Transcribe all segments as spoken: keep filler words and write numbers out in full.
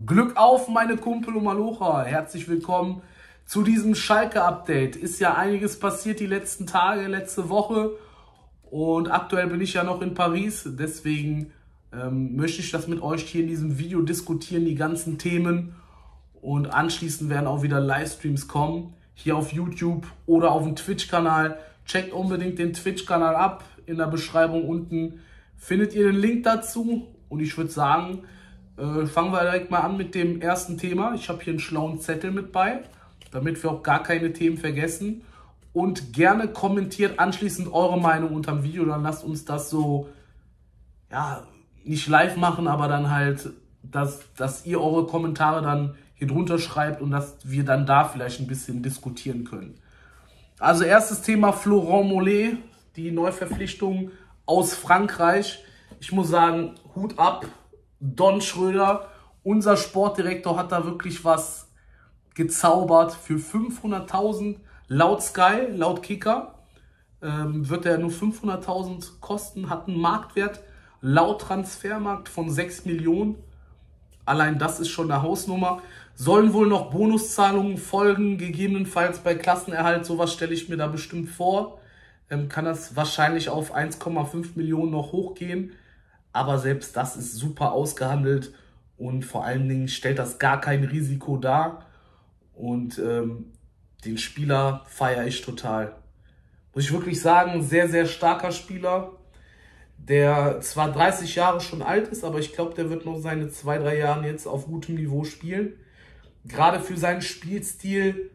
Glück auf, meine Kumpel und Malocha. Herzlich willkommen zu diesem Schalke-Update. Ist ja einiges passiert die letzten Tage, letzte Woche. Und aktuell bin ich ja noch in Paris. Deswegen ähm, möchte ich das mit euch hier in diesem Video diskutieren, die ganzen Themen. Und anschließend werden auch wieder Livestreams kommen. Hier auf YouTube oder auf dem Twitch-Kanal. Checkt unbedingt den Twitch-Kanal ab. In der Beschreibung unten findet ihr den Link dazu. Und ich würde sagen, äh, fangen wir direkt mal an mit dem ersten Thema. Ich habe hier einen schlauen Zettel mit bei, damit wir auch gar keine Themen vergessen. Und gerne kommentiert anschließend eure Meinung unter dem Video. Dann lasst uns das so, ja, nicht live machen, aber dann halt, dass, dass ihr eure Kommentare dann hier drunter schreibt und dass wir dann da vielleicht ein bisschen diskutieren können. Also erstes Thema Florent Mollet, die Neuverpflichtung aus Frankreich. Ich muss sagen, Hut ab, Don Schröder. Unser Sportdirektor hat da wirklich was gezaubert. Für fünfhunderttausend laut Sky, laut Kicker, ähm, wird er nur fünfhunderttausend kosten, hat einen Marktwert laut Transfermarkt von sechs Millionen. Allein das ist schon eine Hausnummer. Sollen wohl noch Bonuszahlungen folgen, gegebenenfalls bei Klassenerhalt. Sowas stelle ich mir da bestimmt vor. Ähm, kann das wahrscheinlich auf eins Komma fünf Millionen noch hochgehen. Aber selbst das ist super ausgehandelt und vor allen Dingen stellt das gar kein Risiko dar. Und ähm, den Spieler feiere ich total. Muss ich wirklich sagen, sehr, sehr starker Spieler, der zwar dreißig Jahre schon alt ist, aber ich glaube, der wird noch seine zwei, drei Jahre jetzt auf gutem Niveau spielen. Gerade für seinen Spielstil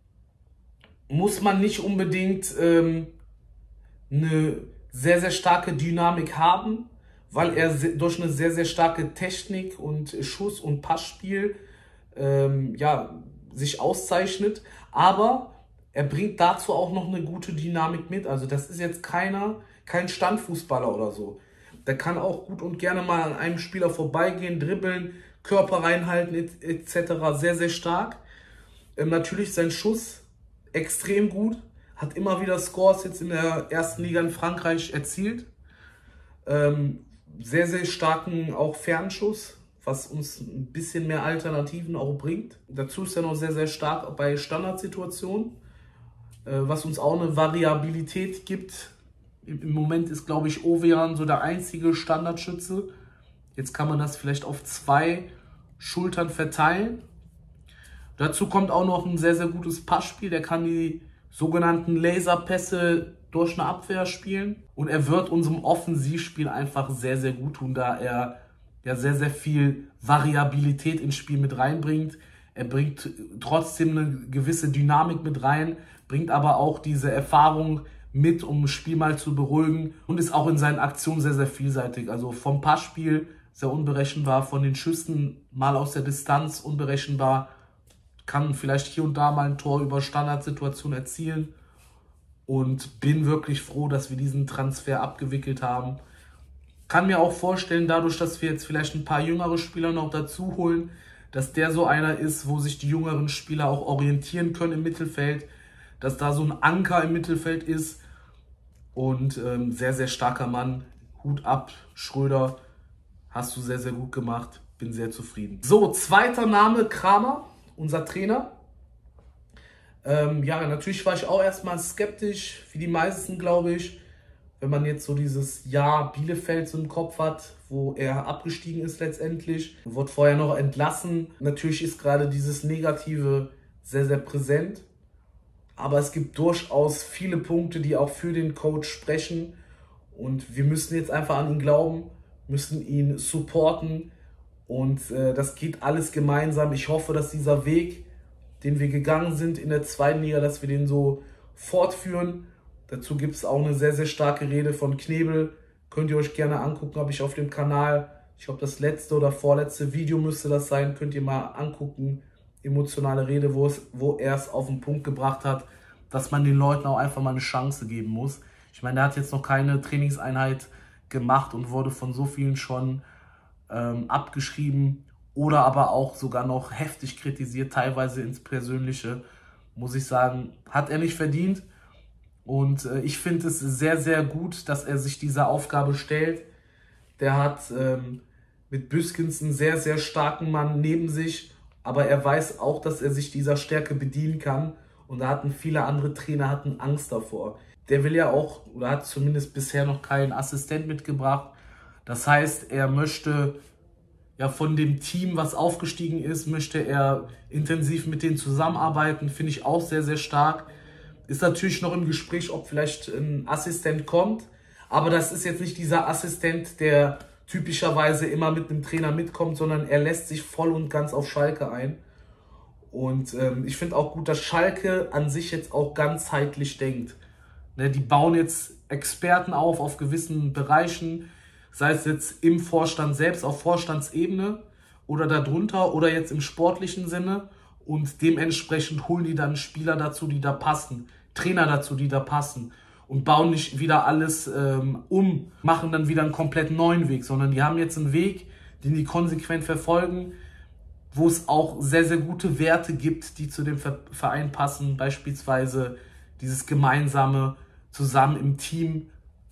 muss man nicht unbedingt ähm, eine sehr, sehr starke Dynamik haben, weil er durch eine sehr, sehr starke Technik und Schuss- und Passspiel ähm, ja, sich auszeichnet. Aber er bringt dazu auch noch eine gute Dynamik mit. Also das ist jetzt keiner, kein Standfußballer oder so. Der kann auch gut und gerne mal an einem Spieler vorbeigehen, dribbeln, Körper reinhalten et cetera. Sehr, sehr stark. Ähm, natürlich sein Schuss extrem gut. Hat immer wieder Scores jetzt in der ersten Liga in Frankreich erzielt. Ähm, sehr, sehr starken auch Fernschuss, was uns ein bisschen mehr Alternativen auch bringt. Dazu ist er noch sehr, sehr stark bei Standardsituationen, äh, was uns auch eine Variabilität gibt. Im Moment ist, glaube ich, Ovejan so der einzige Standardschütze. Jetzt kann man das vielleicht auf zwei Schultern verteilen. Dazu kommt auch noch ein sehr, sehr gutes Passspiel. Der kann die sogenannten Laserpässe durch eine Abwehr spielen. Und er wird unserem Offensivspiel einfach sehr, sehr gut tun, da er ja sehr, sehr viel Variabilität ins Spiel mit reinbringt. Er bringt trotzdem eine gewisse Dynamik mit rein, bringt aber auch diese Erfahrung mit, um das Spiel mal zu beruhigen und ist auch in seinen Aktionen sehr, sehr vielseitig. Also vom Passspiel sehr unberechenbar, von den Schüssen mal aus der Distanz unberechenbar, kann vielleicht hier und da mal ein Tor über Standardsituation erzielen und bin wirklich froh, dass wir diesen Transfer abgewickelt haben. Kann mir auch vorstellen, dadurch, dass wir jetzt vielleicht ein paar jüngere Spieler noch dazu holen, dass der so einer ist, wo sich die jüngeren Spieler auch orientieren können im Mittelfeld, dass da so ein Anker im Mittelfeld ist und ähm, sehr, sehr starker Mann. Hut ab, Schröder, hast du sehr, sehr gut gemacht, bin sehr zufrieden. So, zweiter Name, Kramer, unser Trainer. Ähm, ja, natürlich war ich auch erstmal skeptisch, wie die meisten, glaube ich, wenn man jetzt so dieses Jahr Bielefeld so im Kopf hat, wo er abgestiegen ist letztendlich, wurde vorher noch entlassen. Natürlich ist gerade dieses Negative sehr, sehr präsent, aber es gibt durchaus viele Punkte, die auch für den Coach sprechen und wir müssen jetzt einfach an ihn glauben, müssen ihn supporten und äh, das geht alles gemeinsam. Ich hoffe, dass dieser Weg, den wir gegangen sind in der zweiten Liga, dass wir den so fortführen. Dazu gibt es auch eine sehr, sehr starke Rede von Knebel. Könnt ihr euch gerne angucken, habe ich auf dem Kanal. Ich glaube, das letzte oder vorletzte Video müsste das sein. Könnt ihr mal angucken. Emotionale Rede, wo, es, wo er es auf den Punkt gebracht hat, dass man den Leuten auch einfach mal eine Chance geben muss. Ich meine, er hat jetzt noch keine Trainingseinheit gemacht und wurde von so vielen schon ähm, abgeschrieben oder aber auch sogar noch heftig kritisiert, teilweise ins Persönliche. Muss ich sagen, hat er nicht verdient. Und äh, ich finde es sehr, sehr gut, dass er sich dieser Aufgabe stellt. Der hat ähm, mit Büskens einen sehr, sehr starken Mann neben sich. Aber er weiß auch, dass er sich dieser Stärke bedienen kann. Und da hatten viele andere Trainer hatten Angst davor. Der will ja auch, oder hat zumindest bisher noch keinen Assistent mitgebracht. Das heißt, er möchte ja von dem Team, was aufgestiegen ist, möchte er intensiv mit denen zusammenarbeiten. Finde ich auch sehr, sehr stark. Ist natürlich noch im Gespräch, ob vielleicht ein Assistent kommt. Aber das ist jetzt nicht dieser Assistent, der typischerweise immer mit einem Trainer mitkommt, sondern er lässt sich voll und ganz auf Schalke ein. Und ähm, ich finde auch gut, dass Schalke an sich jetzt auch ganzheitlich denkt. Ne, die bauen jetzt Experten auf auf gewissen Bereichen, sei es jetzt im Vorstand selbst, auf Vorstandsebene oder darunter oder jetzt im sportlichen Sinne. Und dementsprechend holen die dann Spieler dazu, die da passen, Trainer dazu, die da passen. Und bauen nicht wieder alles ähm, um, machen dann wieder einen komplett neuen Weg, sondern die haben jetzt einen Weg, den die konsequent verfolgen, wo es auch sehr, sehr gute Werte gibt, die zu dem Verein passen. Beispielsweise dieses gemeinsame, zusammen im Team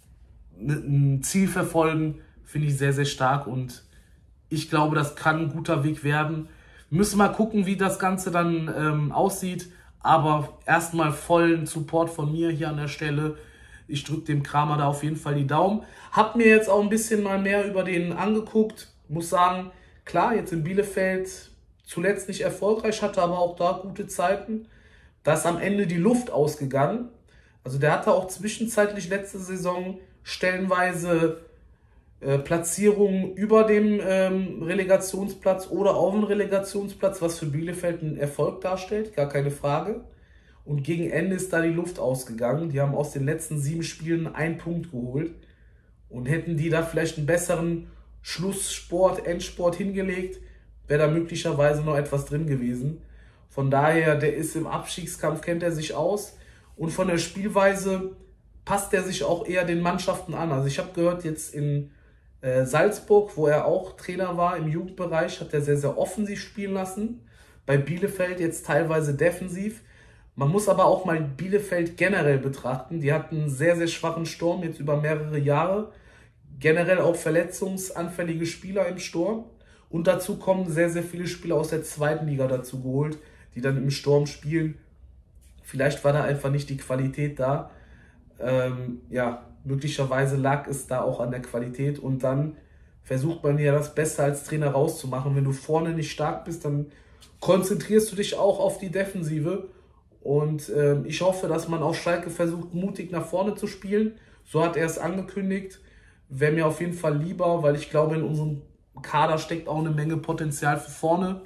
ein Ziel verfolgen, finde ich sehr, sehr stark. Und ich glaube, das kann ein guter Weg werden. Wir müssen mal gucken, wie das Ganze dann ähm, aussieht. Aber erstmal vollen Support von mir hier an der Stelle. Ich drücke dem Kramer da auf jeden Fall die Daumen. Hab mir jetzt auch ein bisschen mal mehr über den angeguckt. Muss sagen, klar, jetzt in Bielefeld zuletzt nicht erfolgreich, hatte aber auch da gute Zeiten. Da ist am Ende die Luft ausgegangen. Also der hatte auch zwischenzeitlich letzte Saison stellenweise äh, Platzierungen über dem ähm, Relegationsplatz oder auf dem Relegationsplatz, was für Bielefeld einen Erfolg darstellt, gar keine Frage. Und gegen Ende ist da die Luft ausgegangen. Die haben aus den letzten sieben Spielen einen Punkt geholt. Und hätten die da vielleicht einen besseren Schlusssport, Endsport hingelegt, wäre da möglicherweise noch etwas drin gewesen. Von daher, der ist im Abstiegskampf, kennt er sich aus. Und von der Spielweise passt er sich auch eher den Mannschaften an. Also ich habe gehört, jetzt in äh, Salzburg, wo er auch Trainer war im Jugendbereich, hat er sehr, sehr offensiv spielen lassen. Bei Bielefeld jetzt teilweise defensiv. Man muss aber auch mal Bielefeld generell betrachten. Die hatten einen sehr, sehr schwachen Sturm jetzt über mehrere Jahre. Generell auch verletzungsanfällige Spieler im Sturm. Und dazu kommen sehr, sehr viele Spieler aus der zweiten Liga dazu geholt, die dann im Sturm spielen. Vielleicht war da einfach nicht die Qualität da. Ähm, ja, möglicherweise lag es da auch an der Qualität. Und dann versucht man ja das Beste als Trainer rauszumachen. Wenn du vorne nicht stark bist, dann konzentrierst du dich auch auf die Defensive. Und ähm, ich hoffe, dass man auf Schalke versucht, mutig nach vorne zu spielen. So hat er es angekündigt. Wäre mir auf jeden Fall lieber, weil ich glaube, in unserem Kader steckt auch eine Menge Potenzial für vorne.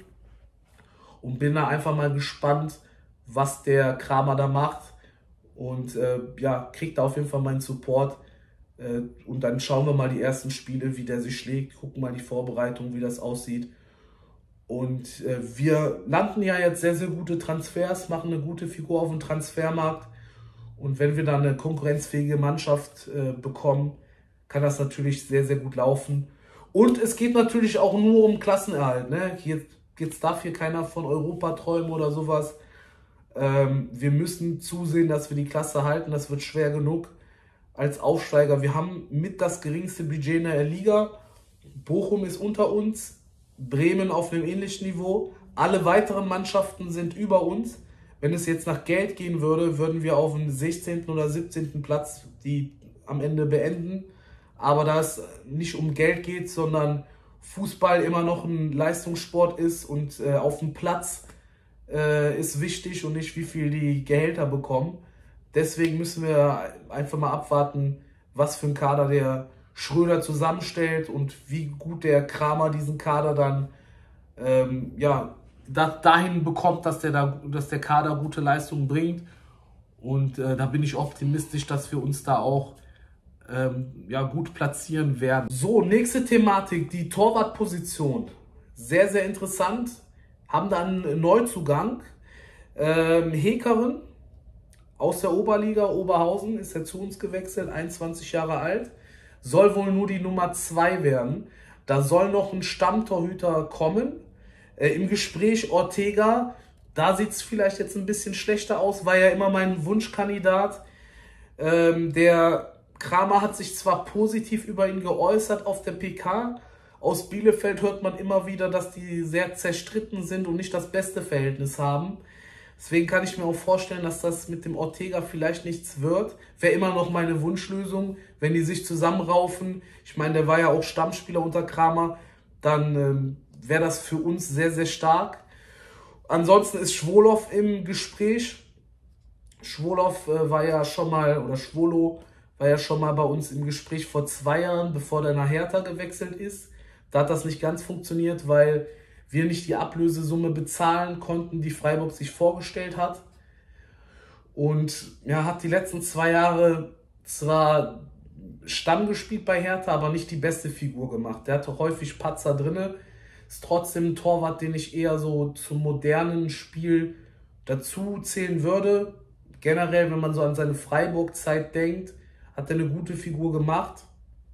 Und bin da einfach mal gespannt, was der Kramer da macht. Und äh, ja, kriegt da auf jeden Fall meinen Support. Äh, und dann schauen wir mal die ersten Spiele, wie der sich schlägt. Gucken mal die Vorbereitung, wie das aussieht. Und äh, wir landen ja jetzt sehr, sehr gute Transfers, machen eine gute Figur auf dem Transfermarkt. Und wenn wir dann eine konkurrenzfähige Mannschaft äh, bekommen, kann das natürlich sehr, sehr gut laufen. Und es geht natürlich auch nur um Klassenerhalt. Ne? Hier, jetzt darf hier keiner von Europa träumen oder sowas. Ähm, wir müssen zusehen, dass wir die Klasse halten. Das wird schwer genug als Aufsteiger. Wir haben mit das geringste Budget in der Liga. Bochum ist unter uns. Bremen auf einem ähnlichen Niveau. Alle weiteren Mannschaften sind über uns. Wenn es jetzt nach Geld gehen würde, würden wir auf dem sechzehnten oder siebzehnten Platz die am Ende beenden. Aber da es nicht um Geld geht, sondern Fußball immer noch ein Leistungssport ist und äh, auf dem Platz äh, ist wichtig und nicht wie viel die Gehälter bekommen. Deswegen müssen wir einfach mal abwarten, was für ein Kader der Schröder zusammenstellt und wie gut der Kramer diesen Kader dann ähm, ja, da, dahin bekommt, dass der, da, dass der Kader gute Leistungen bringt. Und äh, da bin ich optimistisch, dass wir uns da auch ähm, ja, gut platzieren werden. So, nächste Thematik, die Torwartposition. Sehr, sehr interessant. Haben dann einen Neuzugang. Ähm, Hekeren aus der Oberliga, Oberhausen, ist er zu uns gewechselt, einundzwanzig Jahre alt. Soll wohl nur die Nummer zwei werden. Da soll noch ein Stammtorhüter kommen. Äh, Im Gespräch Ortega, da sieht es vielleicht jetzt ein bisschen schlechter aus, war ja immer mein Wunschkandidat. Ähm, der Kramer hat sich zwar positiv über ihn geäußert auf der P K, aus Bielefeld hört man immer wieder, dass die sehr zerstritten sind und nicht das beste Verhältnis haben. Deswegen kann ich mir auch vorstellen, dass das mit dem Ortega vielleicht nichts wird. Wäre immer noch meine Wunschlösung, wenn die sich zusammenraufen. Ich meine, der war ja auch Stammspieler unter Kramer. Dann ähm, wäre das für uns sehr, sehr stark. Ansonsten ist Schwolow im Gespräch. Schwolow äh, war ja schon mal, oder Schwolo war ja schon mal bei uns im Gespräch vor zwei Jahren, bevor der nach Hertha gewechselt ist. Da hat das nicht ganz funktioniert, weil wir nicht die Ablösesumme bezahlen konnten, die Freiburg sich vorgestellt hat. Und ja, hat die letzten zwei Jahre zwar Stamm gespielt bei Hertha, aber nicht die beste Figur gemacht. Der hatte häufig Patzer drin. Ist trotzdem ein Torwart, den ich eher so zum modernen Spiel dazu zählen würde. Generell, wenn man so an seine Freiburg-Zeit denkt, hat er eine gute Figur gemacht.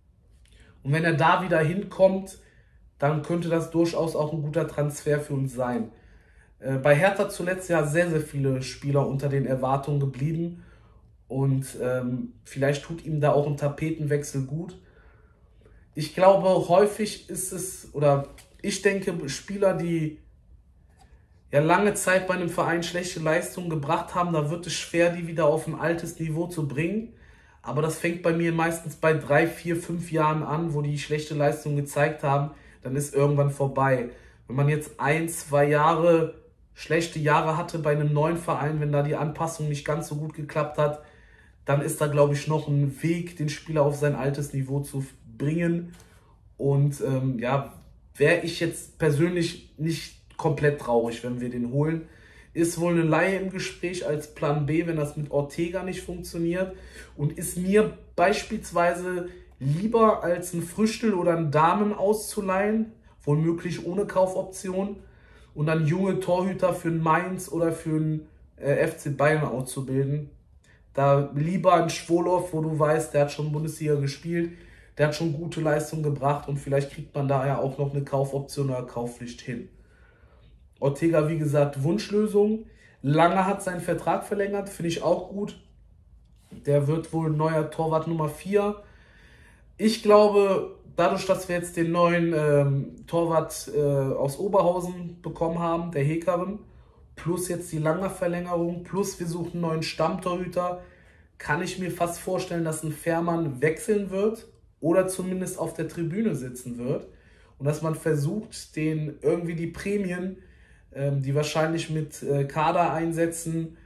Und wenn er da wieder hinkommt, dann könnte das durchaus auch ein guter Transfer für uns sein. Äh, bei Hertha zuletzt ja sehr, sehr viele Spieler unter den Erwartungen geblieben. Und ähm, vielleicht tut ihm da auch ein Tapetenwechsel gut. Ich glaube, häufig ist es, oder ich denke, Spieler, die ja lange Zeit bei einem Verein schlechte Leistungen gebracht haben, da wird es schwer, die wieder auf ein altes Niveau zu bringen. Aber das fängt bei mir meistens bei drei, vier, fünf Jahren an, wo die schlechte Leistung gezeigt haben. Dann ist irgendwann vorbei. Wenn man jetzt ein, zwei Jahre schlechte Jahre hatte bei einem neuen Verein, wenn da die Anpassung nicht ganz so gut geklappt hat, dann ist da, glaube ich, noch ein Weg, den Spieler auf sein altes Niveau zu bringen. Und ähm, ja, wäre ich jetzt persönlich nicht komplett traurig, wenn wir den holen. Ist wohl eine Leihe im Gespräch als Plan B, wenn das mit Ortega nicht funktioniert. Und ist mir beispielsweise lieber als ein Früchtel oder einen Damen auszuleihen, womöglich ohne Kaufoption, und dann junge Torhüter für einen Mainz oder für einen äh, F C Bayern auszubilden. Da lieber ein Schwolow, wo du weißt, der hat schon Bundesliga gespielt, der hat schon gute Leistung gebracht und vielleicht kriegt man da ja auch noch eine Kaufoption oder Kaufpflicht hin. Ortega, wie gesagt, Wunschlösung. Lange hat seinen Vertrag verlängert, finde ich auch gut. Der wird wohl neuer Torwart Nummer vier. Ich glaube, dadurch, dass wir jetzt den neuen ähm, Torwart äh, aus Oberhausen bekommen haben, der Hekeren, plus jetzt die Langer Verlängerung, plus wir suchen einen neuen Stammtorhüter, kann ich mir fast vorstellen, dass ein Fährmann wechseln wird oder zumindest auf der Tribüne sitzen wird und dass man versucht, den irgendwie die Prämien, ähm, die wahrscheinlich mit äh, Kadereinsätzen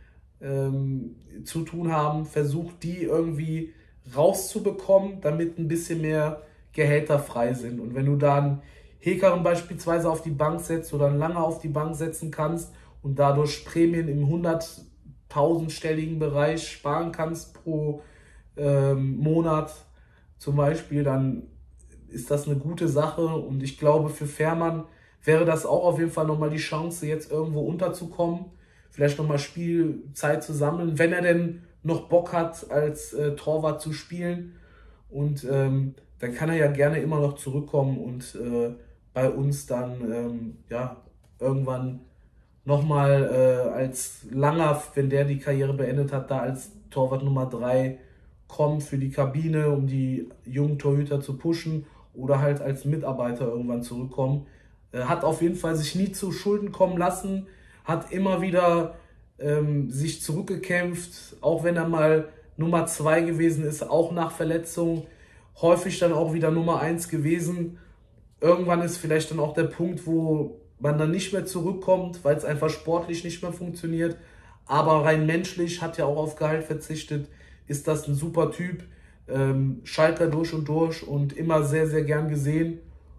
ähm, zu tun haben, versucht, die irgendwie rauszubekommen, damit ein bisschen mehr Gehälter frei sind. Und wenn du dann Hekeren beispielsweise auf die Bank setzt oder lange auf die Bank setzen kannst und dadurch Prämien im hunderttausendstelligen Bereich sparen kannst pro ähm, Monat zum Beispiel, dann ist das eine gute Sache. Und ich glaube, für Fährmann wäre das auch auf jeden Fall nochmal die Chance, jetzt irgendwo unterzukommen, vielleicht nochmal Spielzeit zu sammeln, wenn er denn noch Bock hat, als äh, Torwart zu spielen. Und ähm, dann kann er ja gerne immer noch zurückkommen und äh, bei uns dann ähm, ja, irgendwann nochmal äh, als Langer, wenn der die Karriere beendet hat, da als Torwart Nummer drei kommen für die Kabine, um die jungen Torhüter zu pushen oder halt als Mitarbeiter irgendwann zurückkommen. Äh, hat auf jeden Fall sich nie zu Schulden kommen lassen, hat immer wieder ähm, sich zurückgekämpft, auch wenn er mal Nummer zwei gewesen ist, auch nach Verletzung, häufig dann auch wieder Nummer eins gewesen. Irgendwann ist vielleicht dann auch der Punkt, wo man dann nicht mehr zurückkommt, weil es einfach sportlich nicht mehr funktioniert. Aber rein menschlich, hat ja auch auf Gehalt verzichtet, ist das ein super Typ. Ähm, Schalker durch und durch und immer sehr, sehr gern gesehen.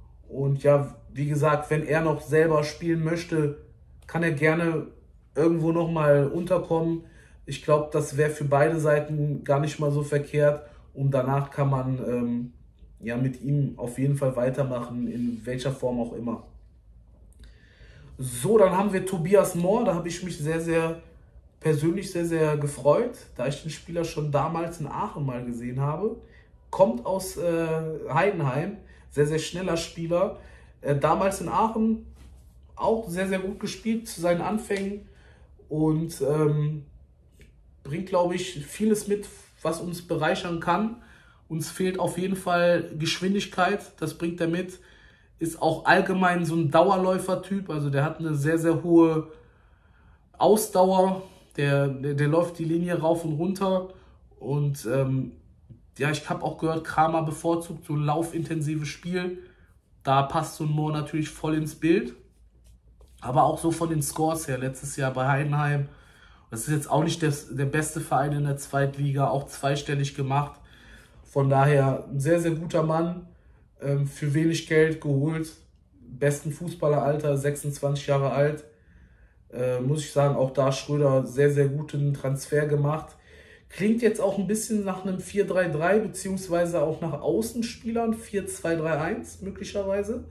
Und ja, wie gesagt, wenn er noch selber spielen möchte, kann er gerne irgendwo nochmal unterkommen. Ich glaube, das wäre für beide Seiten gar nicht mal so verkehrt. Und danach kann man ähm, ja mit ihm auf jeden Fall weitermachen, in welcher Form auch immer. So, dann haben wir Tobias Mohr. Da habe ich mich sehr, sehr persönlich sehr, sehr gefreut, da ich den Spieler schon damals in Aachen mal gesehen habe. Kommt aus äh, Heidenheim, sehr, sehr schneller Spieler. Äh, damals in Aachen auch sehr, sehr gut gespielt zu seinen Anfängen und ähm, bringt, glaube ich, vieles mit, was uns bereichern kann. Uns fehlt auf jeden Fall Geschwindigkeit, das bringt er mit. ist auch allgemein so ein Dauerläufer-Typ, also der hat eine sehr, sehr hohe Ausdauer, der, der, der läuft die Linie rauf und runter und ähm, ja, ich habe auch gehört, Kramer bevorzugt so ein laufintensives Spiel, da passt so ein Mohr natürlich voll ins Bild, aber auch so von den Scores her, letztes Jahr bei Heidenheim, das ist jetzt auch nicht der, der beste Verein in der Zweitliga, auch zweistellig gemacht, von daher ein sehr, sehr guter Mann, ähm, für wenig Geld geholt, besten Fußballeralter, sechsundzwanzig Jahre alt. Äh, muss ich sagen, auch da Schröder sehr, sehr guten Transfer gemacht. Klingt jetzt auch ein bisschen nach einem vier drei drei, beziehungsweise auch nach Außenspielern, vier zwei drei eins möglicherweise.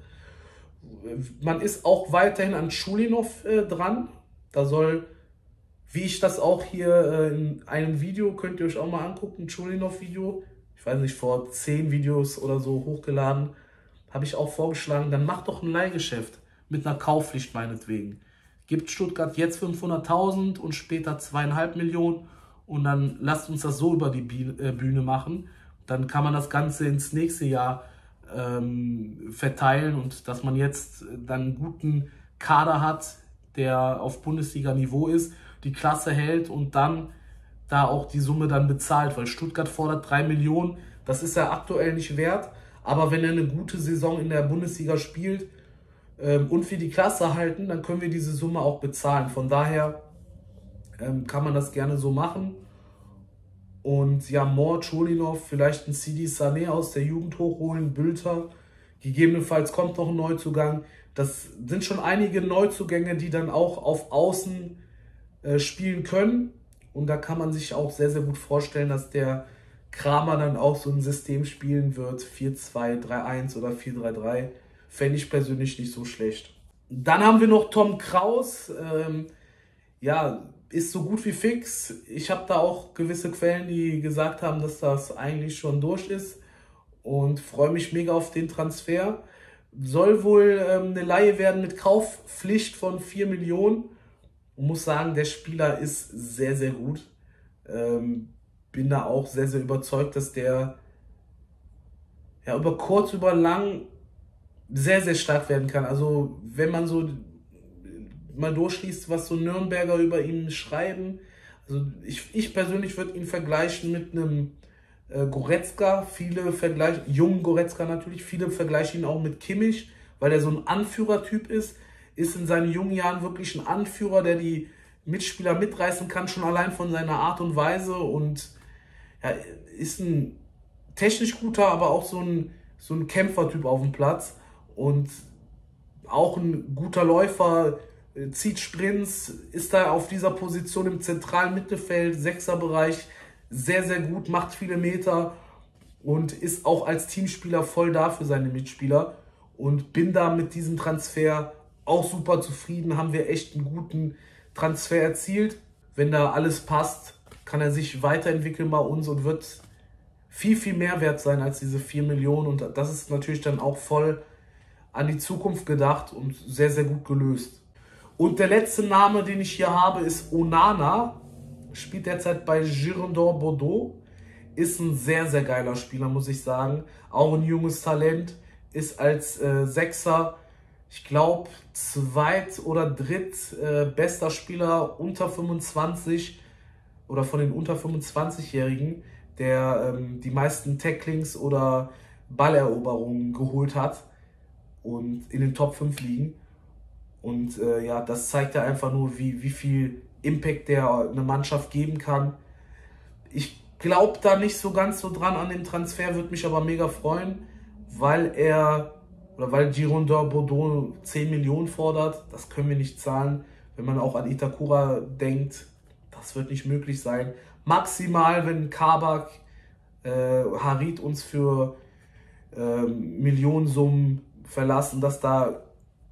Man ist auch weiterhin an Schulinov äh, dran. Da soll, wie ich das auch hier äh, in einem Video, könnt ihr euch auch mal angucken, ein Schulinov-Video, ich weiß nicht, vor zehn Videos oder so hochgeladen, habe ich auch vorgeschlagen, dann macht doch ein Leihgeschäft mit einer Kaufpflicht meinetwegen. Gibt Stuttgart jetzt fünfhunderttausend und später zweieinhalb Millionen und dann lasst uns das so über die Bühne machen. Dann kann man das Ganze ins nächste Jahr ähm, verteilen und dass man jetzt dann einen guten Kader hat, der auf Bundesliga-Niveau ist, die Klasse hält und dann da auch die Summe dann bezahlt, weil Stuttgart fordert drei Millionen, das ist er aktuell nicht wert, aber wenn er eine gute Saison in der Bundesliga spielt, und wir die Klasse halten, dann können wir diese Summe auch bezahlen. Von daher ähm, kann man das gerne so machen. Und ja, Mohr, Schulinov, vielleicht ein Sidi Sané aus der Jugend hochholen, Bülter. Gegebenenfalls kommt noch ein Neuzugang. Das sind schon einige Neuzugänge, die dann auch auf Außen äh, spielen können. Und da kann man sich auch sehr, sehr gut vorstellen, dass der Kramer dann auch so ein System spielen wird. vier zwei drei eins oder vier drei drei. Fände ich persönlich nicht so schlecht. Dann haben wir noch Tom Kraus. Ähm, ja, ist so gut wie fix. Ich habe da auch gewisse Quellen, die gesagt haben, dass das eigentlich schon durch ist. Und freue mich mega auf den Transfer. Soll wohl ähm, eine Leihe werden mit Kaufpflicht von vier Millionen. Und muss sagen, der Spieler ist sehr, sehr gut. Ähm, bin da auch sehr, sehr überzeugt, dass der ja, über kurz, über lang sehr, sehr stark werden kann. Also wenn man so mal durchliest, was so Nürnberger über ihn schreiben, also ich, ich persönlich würde ihn vergleichen mit einem äh, Goretzka, viele vergleichen, jungen Goretzka natürlich, viele vergleichen ihn auch mit Kimmich, weil er so ein Anführertyp ist, ist in seinen jungen Jahren wirklich ein Anführer, der die Mitspieler mitreißen kann, schon allein von seiner Art und Weise und ja, ist ein technisch guter, aber auch so ein, so ein Kämpfertyp auf dem Platz. Und auch ein guter Läufer, zieht Sprints, ist da auf dieser Position im zentralen Mittelfeld, Sechserbereich, sehr, sehr gut, macht viele Meter und ist auch als Teamspieler voll da für seine Mitspieler. Und bin da mit diesem Transfer auch super zufrieden, haben wir echt einen guten Transfer erzielt. Wenn da alles passt, kann er sich weiterentwickeln bei uns und wird viel, viel mehr wert sein als diese vier Millionen. Und das ist natürlich dann auch voll an die Zukunft gedacht und sehr, sehr gut gelöst. Und der letzte Name, den ich hier habe, ist Onana. Spielt derzeit bei Girondins Bordeaux. Ist ein sehr, sehr geiler Spieler, muss ich sagen. Auch ein junges Talent. Ist als äh, Sechser, ich glaube, zweit- oder dritt äh, bester Spieler unter fünfundzwanzig oder von den unter fünfundzwanzig-Jährigen, der ähm, die meisten Tacklings oder Balleroberungen geholt hat und in den Top fünf liegen. Und äh, ja, das zeigt ja einfach nur, wie, wie viel Impact der eine Mannschaft geben kann. Ich glaube da nicht so ganz so dran an den Transfer, würde mich aber mega freuen, weil er oder weil Girondins Bordeaux zehn Millionen fordert. Das können wir nicht zahlen. Wenn man auch an Itakura denkt, das wird nicht möglich sein. Maximal, wenn Kabak, äh, Harit uns für äh, Millionensummen verlassen, dass da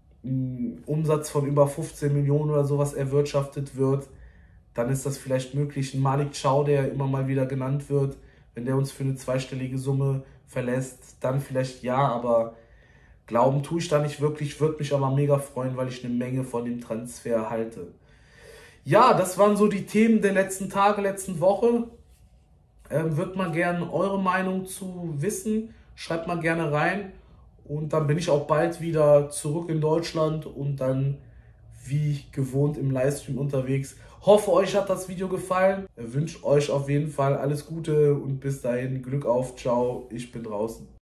ein Umsatz von über fünfzehn Millionen oder sowas erwirtschaftet wird, dann ist das vielleicht möglich. Ein Malik Chow, der immer mal wieder genannt wird, wenn der uns für eine zweistellige Summe verlässt, dann vielleicht ja, aber glauben tue ich da nicht wirklich, würde mich aber mega freuen, weil ich eine Menge von dem Transfer halte. Ja, das waren so die Themen der letzten Tage, letzten Woche. Ähm, würde mal gerne eure Meinung zu wissen, schreibt mal gerne rein. Und dann bin ich auch bald wieder zurück in Deutschland und dann wie gewohnt im Livestream unterwegs. Hoffe, euch hat das Video gefallen. Ich wünsche euch auf jeden Fall alles Gute und bis dahin Glück auf. Ciao, ich bin draußen.